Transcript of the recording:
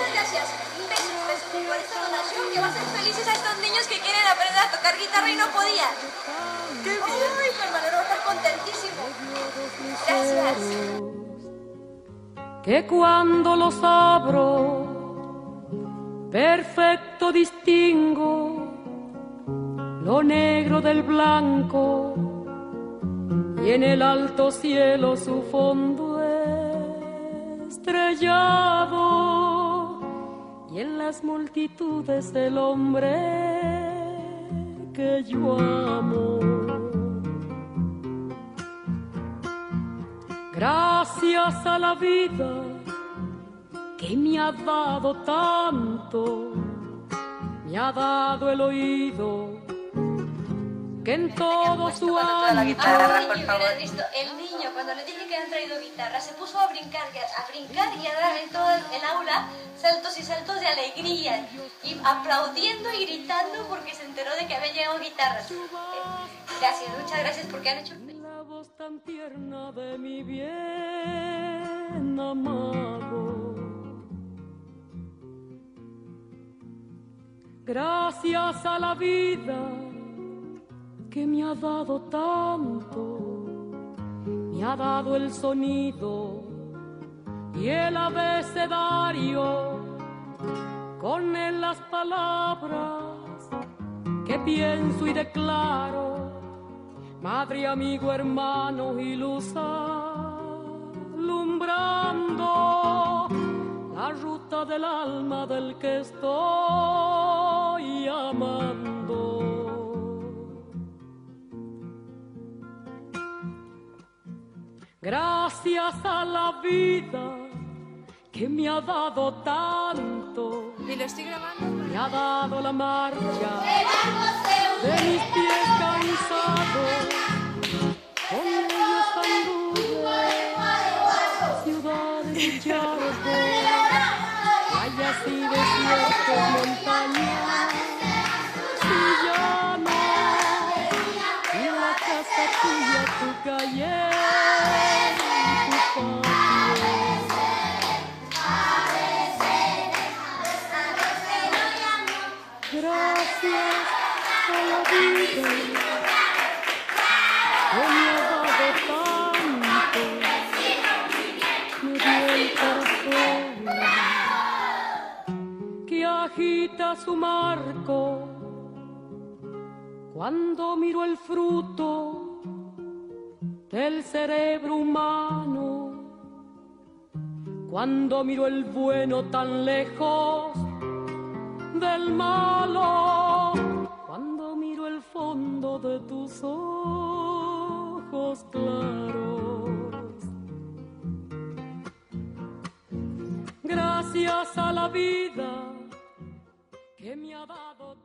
gracias. Besos por esta donación que va a hacer felices a estos niños que quieren aprender a tocar guitarra y no podían. ¡Qué bien! Ay, mi hermano va a estar contentísimo. Gracias. Que cuando los abro, perfecto distingo lo negro del blanco y en el alto cielo su fondo estrellado y en las multitudes el hombre que yo amo. Gracias a la vida que me ha dado tanto, me ha dado el oído que en todo su Ay, ámbito. hubieras visto, el niño cuando le dije que habían traído guitarra se puso a brincar y a dar en todo el aula saltos y saltos de alegría y aplaudiendo y gritando porque se enteró de que habían llegado guitarras. Gracias, muchas gracias porque han hecho La voz tan tierna de mi bien amado. Gracias a la vida que me ha dado tanto, me ha dado el sonido y el abecedario, con él las palabras que pienso y declaro, madre, amigo, hermano y luz alumbrando la ruta del alma del que estoy amando. Gracias a la vida que me ha dado tanto. ¿Y lo estoy grabando? Me ha dado la marcha de mis pies cansados. Con ellos anduve ciudades y charcos, playas y desiertos, montañas y llanos, y la casa tuya, tu calle y tu patio. Gracias a la vida que me ha dado tanto, me dio el corazón que agita su marco cuando miro el fruto del cerebro humano, cuando miro el bueno tan lejos del malo, cuando miro el fondo de tus ojos claros. Gracias a la vida que me ha dado